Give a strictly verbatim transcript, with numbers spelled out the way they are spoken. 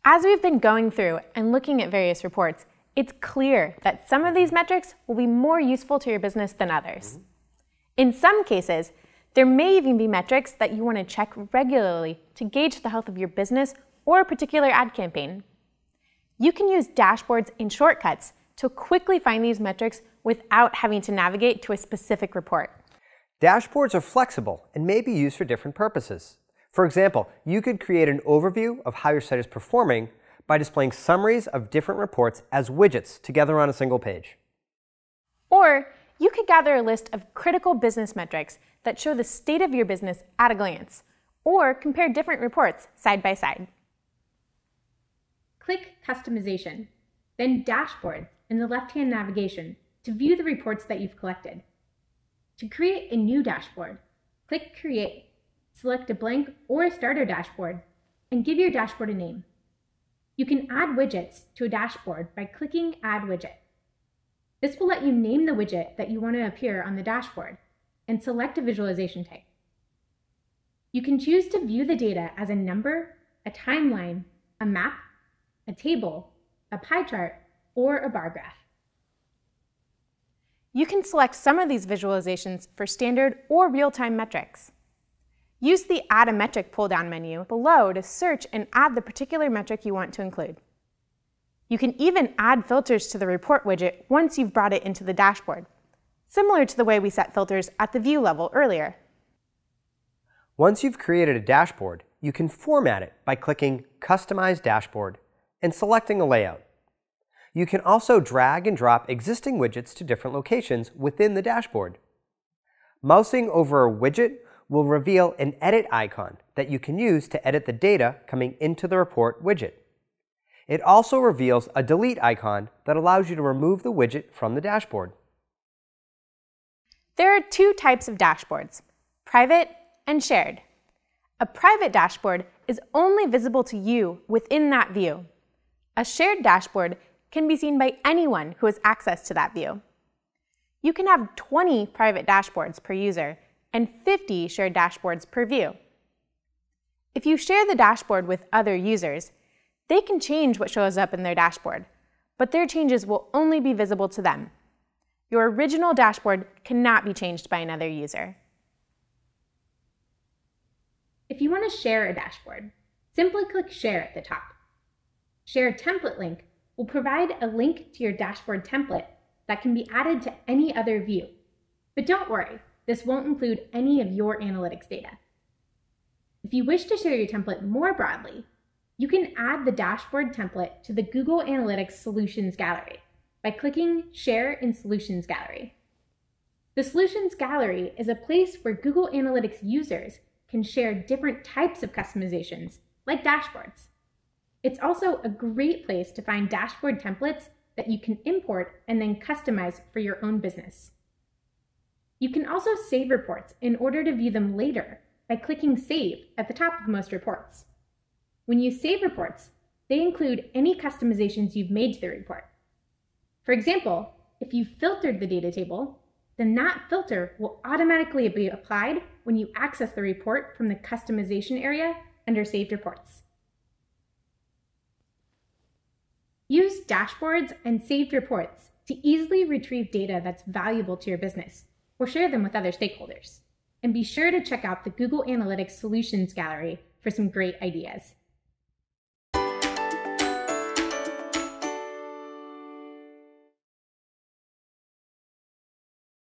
As we've been going through and looking at various reports, it's clear that some of these metrics will be more useful to your business than others. In some cases, there may even be metrics that you want to check regularly to gauge the health of your business or a particular ad campaign. You can use dashboards and shortcuts to quickly find these metrics without having to navigate to a specific report. Dashboards are flexible and may be used for different purposes. For example, you could create an overview of how your site is performing by displaying summaries of different reports as widgets together on a single page. Or you could gather a list of critical business metrics that show the state of your business at a glance, or compare different reports side by side. Click Customization, then Dashboard in the left-hand navigation to view the reports that you've collected. To create a new dashboard, click Create, select a blank or a starter dashboard, and give your dashboard a name. You can add widgets to a dashboard by clicking Add Widget. This will let you name the widget that you want to appear on the dashboard and select a visualization type. You can choose to view the data as a number, a timeline, a map, a table, a pie chart, or a bar graph. You can select some of these visualizations for standard or real-time metrics. Use the Add a Metric pull-down menu below to search and add the particular metric you want to include. You can even add filters to the report widget once you've brought it into the dashboard, similar to the way we set filters at the view level earlier. Once you've created a dashboard, you can format it by clicking Customize Dashboard and selecting a layout. You can also drag and drop existing widgets to different locations within the dashboard. Mousing over a widget will reveal an edit icon that you can use to edit the data coming into the report widget. It also reveals a delete icon that allows you to remove the widget from the dashboard. There are two types of dashboards, private and shared. A private dashboard is only visible to you within that view. A shared dashboard can be seen by anyone who has access to that view. You can have twenty private dashboards per user and fifty shared dashboards per view. If you share the dashboard with other users, they can change what shows up in their dashboard, but their changes will only be visible to them. Your original dashboard cannot be changed by another user. If you want to share a dashboard, simply click Share at the top. Share Template link will provide a link to your dashboard template that can be added to any other view. But don't worry, this won't include any of your analytics data. If you wish to share your template more broadly, you can add the dashboard template to the Google Analytics Solutions Gallery by clicking Share in Solutions Gallery. The Solutions Gallery is a place where Google Analytics users can share different types of customizations, like dashboards. It's also a great place to find dashboard templates that you can import and then customize for your own business. You can also save reports in order to view them later by clicking Save at the top of most reports. When you save reports, they include any customizations you've made to the report. For example, if you filtered the data table, then that filter will automatically be applied when you access the report from the customization area under Saved Reports. Use dashboards and saved reports to easily retrieve data that's valuable to your business or share them with other stakeholders. And be sure to check out the Google Analytics Solutions Gallery for some great ideas.